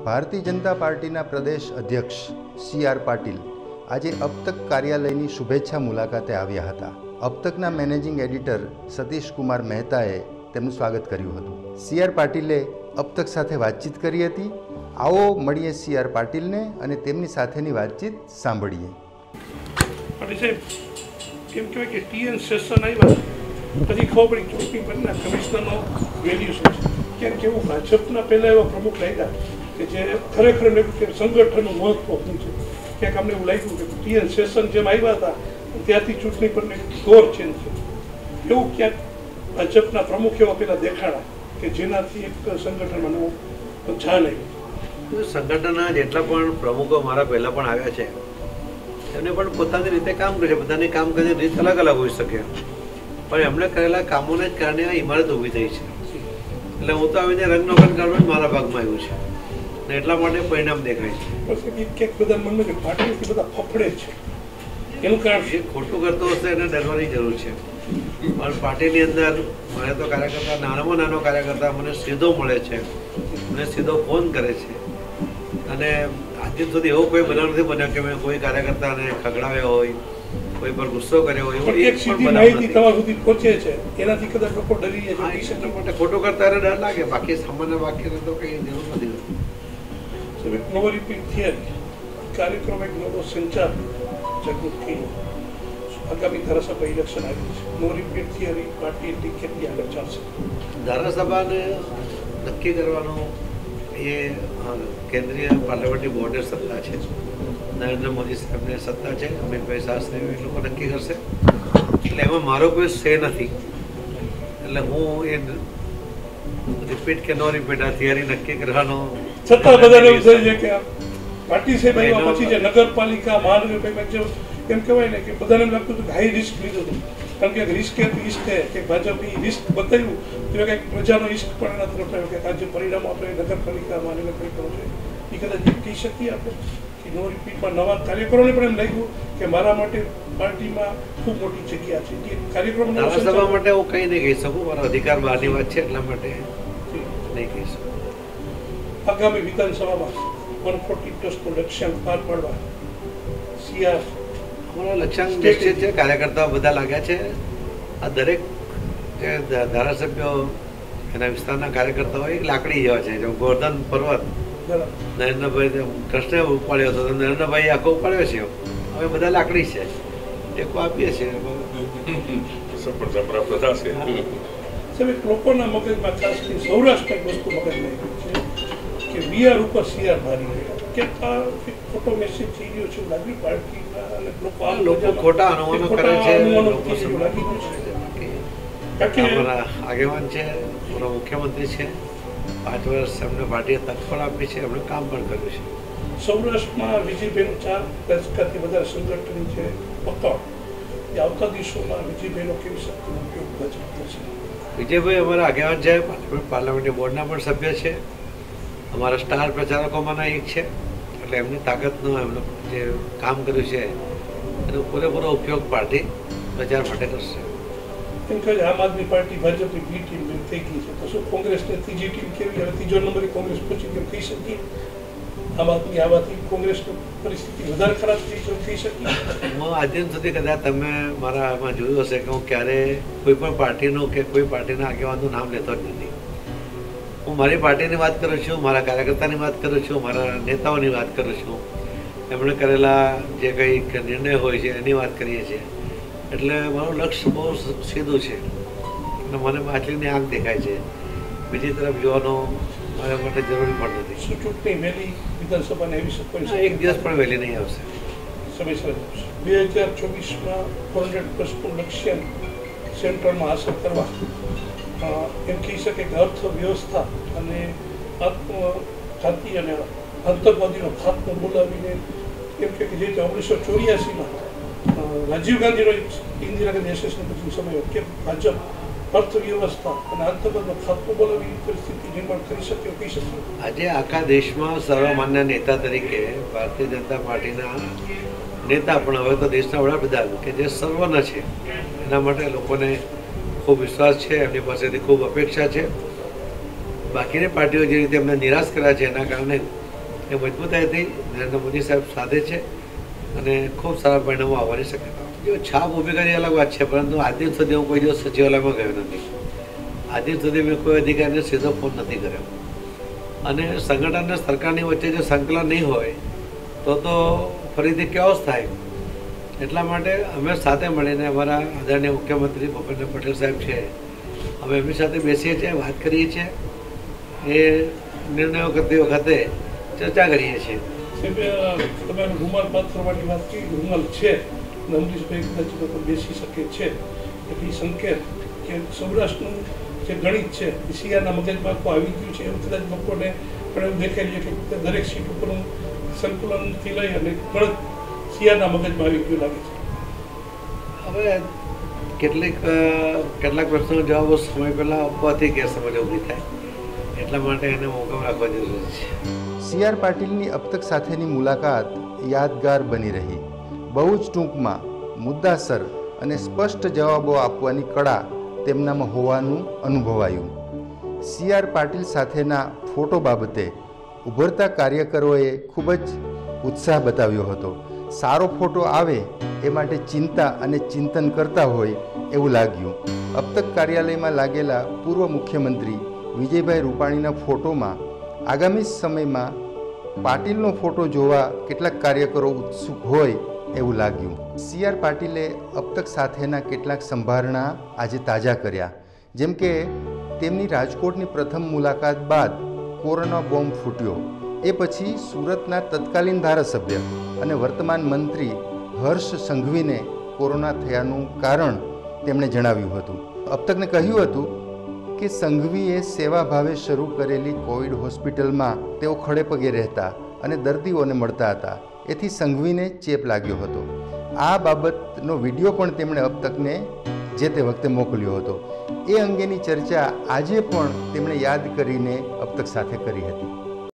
ભારતીય જનતા પાર્ટીના પ્રદેશ અધ્યક્ષ CR પાટીલ આજે અબતક કાર્યાલયની શુભેચ્છા મુલાકાતે આવ્યા હતા. અબતકના મેનેજિંગ એડિટર સતીશ કુમાર મહેતાએ તેમનું સ્વાગત કર્યું હતું. CR પાટીલે અબતક સાથે વાતચીત કરી હતી. આવો મળીએ CR પાટીલને અને તેમની સાથેની વાતચીત સાંભળીએ. પાટીલ સાહેબ, કેમ કહેવાય કે TN સેશન આવ્યા પછી ખબર પડી ચૂંટણી પંચના કમિશનરનો વેલ્યુ શું છે. કેમ કે એવું ભાજપના પહેલાં એવા પ્રમુખ લાગ્યા કે જે ખરેખર સંગઠનનું મહત્વ શું છે. ક્યાંક અમને એવું લાગ્યું કે TN સેશન જેમ આવ્યા હતા ત્યારથી ચૂંટણી પર દોર ચેન્જ છે. એવું ક્યાંક ભાજપના પ્રમુખ એવા પહેલાં દેખાડા કે જેનાથી એક સંગઠનમાં નવો જાન આવ્યું. સંગઠનના જેટલા પણ પ્રમુખો મારા પહેલાં પણ આવ્યા છે એમને પણ પોતાની રીતે કામ કરે છે. બધાની કામ કરવાની રીત અલગ અલગ હોઈ શકે, પણ એમણે કરેલા કામોને જ કારણે આ ઇમારત ઊભી થઈ છે. એટલે હું તો આવીને રંગનોગન કરવાનું મારા ભાગમાં આવ્યું છે ને એટલા માટે પરિણામ દેખાય છે. ક્યાંક બધા મનમાં કે પાર્ટીથી બધા ફફડે છે, એનું કારણ જે ખોટું કરતો હશે એને ડરવાની જરૂર છે. પણ પાર્ટીની અંદર મને તો કાર્યકર્તા નાનામાં નાનો કાર્યકર્તા મને સીધો મળે છે, મને સીધો ફોન કરે છે. અને આજે સુધી એવો કોઈ બનાવ નથી બન્યો કે મેં કોઈ કાર્યકર્તાને ખગડાવ્યો હોય, કોઈ પર ગુસ્સો કર્યો હોય. તમારા સુધી પહોંચે છે એનાથી કદાચ લોકો ડરી જાય છે. માટે ખોટું કરતા એને ડર લાગે, બાકી સામાન્ય વાક્યને તો કંઈ જરૂર નથી. નવો રિપીટ થિયરી કાર્યક્રમ એક નવો સંચાર જાગૃત થયો. આગામી ધારાસભા ઇલેક્શન આવ્યું છે. નો રિપીટ થિયરી પાર્ટી કેટલી આગળ ચાલશે? ધારાસભાને નક્કી કરવાનો એ કેન્દ્રીય પાર્લામેન્ટરી બોર્ડની સત્તા છે. નરેન્દ્ર મોદી સાહેબને સત્તા છે, અમિતભાઈ શાહ સાહેબ એ લોકો નક્કી કરશે. એટલે એમાં મારો કોઈ સે નથી. એટલે હું એ રિપીટ કે નો રિપીટ આ થિયરી નક્કી કરવાનો છતાં બધાને એવું થાય છે કે પાર્ટી સાહેબ આવ્યા પછી જે નગરપાલિકા મહાનગરપાલિકા એમ કહેવાય ને કે બધાને એમ લાગતું હતું કે હાઈ રિસ્ક લીધું હતું. કારણ કે રિસ્ક ઈસ્ક છે કે ભાજપે રિસ્ક બતાવ્યું તો કંઈક પ્રજાનો ઈસ્ક પણ એના તરફ આવ્યો કે આજે પરિણામો આપણે નગરપાલિકા મહાનગરપાલિકાનો છે એ કદાચ કહી શકીએ આપણે કે નો રિપીટમાં નવા કાર્યકરોને પણ એમ લાગ્યું કે મારા માટે પાર્ટીમાં ખૂબ મોટી જગ્યા છે. એ કાર્યક્રમ ધારાસભા માટે હું કંઈ નહીં કહી શકું, મારો અધિકાર બહારની વાત છે એટલા માટે નહીં કહી શકું. આગામી વિધાનસભામાં 140+ લક્ષ્યાંક પાર પાડવા CR અમારો લક્ષ્યાંક નિશ્ચિત છે. કાર્યકર્તાઓ બધા લાગ્યા છે. આ દરેક જે ધારાસભ્યો એના વિસ્તારના કાર્યકર્તાઓ એક લાકડી જેવા છે. જો ગોર્ધન પર્વત નરેન્દ્રભાઈ કૃષ્ણે ઉપાડ્યો હતો તો નરેન્દ્રભાઈ આખો ઉપાડ્યો છે. હવે બધા લાકડી છે, ટેકો આપીએ છીએ. લોકોના મગજમાં ખાસ કરી સૌરાષ્ટ્ર એક વસ્તુ મગજમાં કે VR ઉપર CR ભારી ગયા કે આ ફોટો મેસેજ થઈ ગયો છે લાગી પાર્ટીના અને લોકો ખોટા અનુમાનો કરે છે. અમારા આગેવાન છે, અમારા મુખ્યમંત્રી છે, 5 વર્ષ એમને પાર્ટીએ તક પણ આપી છે, એમણે કામ પણ કર્યું છે. સૌરાષ્ટ્રમાં વિજયભાઈનું 4 દશકાથી વધારે સંગઠન છે પકડ. એ આવતા દિવસોમાં વિજયભાઈનો કેવી શક્તિનો ઉપયોગ ભજવતો છે? વિજયભાઈ અમારા આગેવાન છે, પાર્લામેન્ટરી બોર્ડના પણ સભ્ય છે, અમારા સ્ટાર પ્રચારકોમાંના એક છે. એટલે એમની તાકાતનો એમનું જે કામ કર્યું છે એનો પૂરેપૂરો ઉપયોગ પાર્ટી પ્રચાર માટે કરશે. એમ કહે આમ આદમી પાર્ટી ભાજપની બી ટીમ થઈ ગઈ છે, તો શું કોંગ્રેસની ત્રીજી ટીમ કેવી? હવે ત્રીજો નંબરે કોંગ્રેસ પહોંચી ગયો કહી શકીએ? આમ આદમી આવવાથી કોંગ્રેસની પરિસ્થિતિ વધારે ખરાબ થઈ શકીએ? હું આજે સુધી કદાચ તમે મારા આમાં જોયું હશે કે હું ક્યારે કોઈ પણ પાર્ટીનું કે કોઈ પાર્ટીના આગેવાનનું નામ લેતો જ નથી. હું મારી પાર્ટીની વાત કરું છું, મારા કાર્યકર્તાની વાત કરું છું, મારા નેતાઓની વાત કરું છું, એમણે કરેલા જે કંઈક નિર્ણય હોય છે એની વાત કરીએ છીએ. એટલે મારું લક્ષ્ય બહુ સીધું છે અને મને માછલીની આંખ દેખાય છે. બીજી તરફ જોવાનો મારા માટે જરૂરી પણ નથી. શું ચૂંટણી વહેલી વિધાનસભાને આવી શકે? એક દિવસ પણ વહેલી નહીં આવશે. સમયસર આવશે. 2024માં 400+ લક્ષ્યાંક સેન્ટ્રલમાં હાંસલ કરવા એમ કહી શકે કે અર્થવ્યવસ્થા અને જાતિ અને આતંકવાદીનો ખાત્મો બોલાવીને એમ કે જે 1984માં રાજીવ ગાંધીનો ઇન્દિરા ગાંધી એસેસનો પછી સમય કે ભાજપ અર્થવ્યવસ્થા અને આતંકવાદનો ખાત્મો બોલાવી પરિસ્થિતિ નિર્માણ કરી શકે કહી શકીએ? આજે આખા દેશમાં સર્વમાન્ય નેતા તરીકે ભારતીય જનતા પાર્ટીના નેતા પણ હવે તો દેશના વડાપ્રધાન કે જે સર્વના છે એના માટે લોકોને ખૂબ વિશ્વાસ છે, એમની પાસેથી ખૂબ અપેક્ષા છે. બાકીની પાર્ટીઓ જે રીતે એમને નિરાશ કર્યા છે એના કારણે એ મજબૂતાઈથી નરેન્દ્ર મોદી સાહેબ સાથે છે અને ખૂબ સારા પરિણામો આવવાની શક્યતા. જો છાપ ઊભી કરી અલગ વાત છે, પરંતુ આજ દિન સુધી હું કોઈ દિવસ સચિવાલયમાં ગયો નથી. આજ દિન સુધી મેં કોઈ અધિકારીને સીધો ફોન નથી કર્યો. અને સંગઠન અને સરકારની વચ્ચે જો સંકલન નહીં હોય તો ફરીથી કેઓસ થાય. એટલા માટે અમે સાથે મળીને અમારા આદરણીય મુખ્યમંત્રી ભૂપેન્દ્ર પટેલ સાહેબ છે, અમે એમની સાથે બેસીએ છીએ, વાત કરીએ છીએ, એ નિર્ણયો કરતી વખતે ચર્ચા કરીએ છીએ. તમે રૂમાલ બાદ કરવાની વાત કરી, રૂમાલ છે અને અમરીશભાઈ કદાચ લોકો બેસી શકે છે, એટલી સંકેત કે સૌરાષ્ટ્રનું જે ગણિત છે એ શિયાળના મગજમાં આખું આવી ગયું છે એવું કદાચ લોકોને પણ એવું દેખાય છે કે દરેક સીટ ઉપરનું સંકુલનથી લઈ અને ગણિત શિયાળના મગજમાં આવી ગયું લાગે છે. હવે કેટલાક પ્રશ્નોના જવાબો સમય પહેલાં આપવાથી ગેરસમજ ઊભી થાય, એટલા માટે એને મોકમ રાખવા જરૂરી છે. સી આર પાટીલની અબ તક સાથેની મુલાકાત યાદગાર બની રહી. બહુ જ ટૂંકમાં મુદ્દાસર અને સ્પષ્ટ જવાબો આપવાની કળા તેમનામાં હોવાનું અનુભવાયું. સી આર પાટીલ સાથેના ફોટો બાબતે ઉભરતા કાર્યકરોએ ખૂબ જ ઉત્સાહ બતાવ્યો હતો. સારો ફોટો આવે એ માટે ચિંતા અને ચિંતન કરતા હોય એવું લાગ્યું. અબ તક કાર્યાલયમાં લાગેલા પૂર્વ મુખ્યમંત્રી વિજયભાઈ રૂપાણીના ફોટોમાં આગામી સમયમાં પાટીલનો ફોટો જોવા કેટલાક કાર્યકરો ઉત્સુક હોય એવું લાગ્યું. સી આર પાટીલે અબ તક સાથેના કેટલાક સંભારણા આજે તાજા કર્યા. જેમ કે તેમની રાજકોટની પ્રથમ મુલાકાત બાદ કોરોના બોમ્બ ફૂટ્યો, એ પછી સુરતના તત્કાલીન ધારાસભ્ય અને વર્તમાન મંત્રી હર્ષ સંઘવીને કોરોના થયાનું કારણ તેમણે જણાવ્યું હતું. અબ તકને કહ્યું હતું કે સંઘવીએ સેવાભાવે શરૂ કરેલી કોવિડ હોસ્પિટલમાં તેઓ ખડે પગે રહેતા અને દર્દીઓને મળતા હતા, એથી સંઘવીને ચેપ લાગ્યો હતો. આ બાબતનો વિડીયો પણ તેમણે અબ તકને જે તે વખતે મોકલ્યો હતો. એ અંગેની ચર્ચા આજે પણ તેમણે યાદ કરીને અબ તક સાથે કરી હતી.